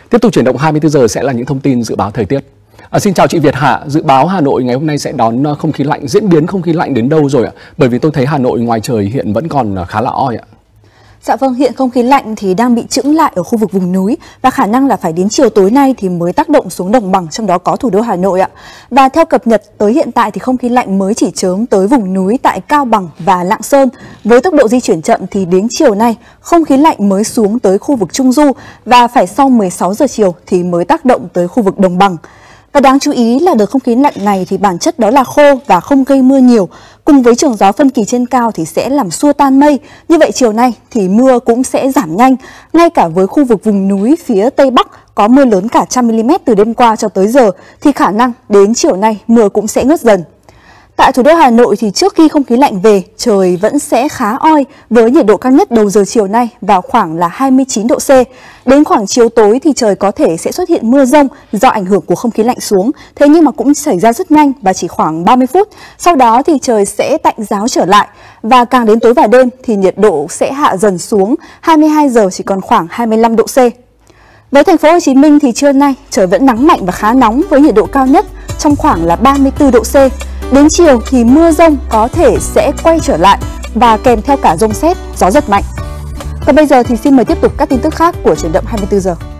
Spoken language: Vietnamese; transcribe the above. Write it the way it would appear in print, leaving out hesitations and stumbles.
Tiếp tục chuyển động 24 giờ sẽ là những thông tin dự báo thời tiết. Xin chào chị Việt Hạ, dự báo Hà Nội ngày hôm nay sẽ đón không khí lạnh, diễn biến không khí lạnh đến đâu rồi ạ? Bởi vì tôi thấy Hà Nội ngoài trời hiện vẫn còn khá là oi ạ. Dạ vâng, hiện không khí lạnh thì đang bị chững lại ở khu vực vùng núi và khả năng là phải đến chiều tối nay thì mới tác động xuống đồng bằng, trong đó có thủ đô Hà Nội ạ. Và theo cập nhật tới hiện tại thì không khí lạnh mới chỉ chớm tới vùng núi tại Cao Bằng và Lạng Sơn. Với tốc độ di chuyển chậm thì đến chiều nay không khí lạnh mới xuống tới khu vực Trung Du và phải sau 16 giờ chiều thì mới tác động tới khu vực đồng bằng. Và đáng chú ý là đợt không khí lạnh này thì bản chất đó là khô và không gây mưa nhiều. Cùng với trường gió phân kỳ trên cao thì sẽ làm xua tan mây. Như vậy chiều nay thì mưa cũng sẽ giảm nhanh. Ngay cả với khu vực vùng núi phía Tây Bắc có mưa lớn cả 100 mm từ đêm qua cho tới giờ thì khả năng đến chiều nay mưa cũng sẽ ngớt dần. Tại thủ đô Hà Nội thì trước khi không khí lạnh về, trời vẫn sẽ khá oi với nhiệt độ cao nhất đầu giờ chiều nay vào khoảng là 29 độ C. Đến khoảng chiều tối thì trời có thể sẽ xuất hiện mưa rông do ảnh hưởng của không khí lạnh xuống. Thế nhưng mà cũng xảy ra rất nhanh và chỉ khoảng 30 phút. Sau đó thì trời sẽ tạnh ráo trở lại và càng đến tối và đêm thì nhiệt độ sẽ hạ dần xuống, 22 giờ chỉ còn khoảng 25 độ C. Với thành phố Hồ Chí Minh thì trưa nay trời vẫn nắng mạnh và khá nóng với nhiệt độ cao nhất trong khoảng là 34 độ C. Đến chiều thì mưa rông có thể sẽ quay trở lại và kèm theo cả dông sét, gió giật mạnh. Còn bây giờ thì xin mời tiếp tục các tin tức khác của Chuyển động 24 giờ.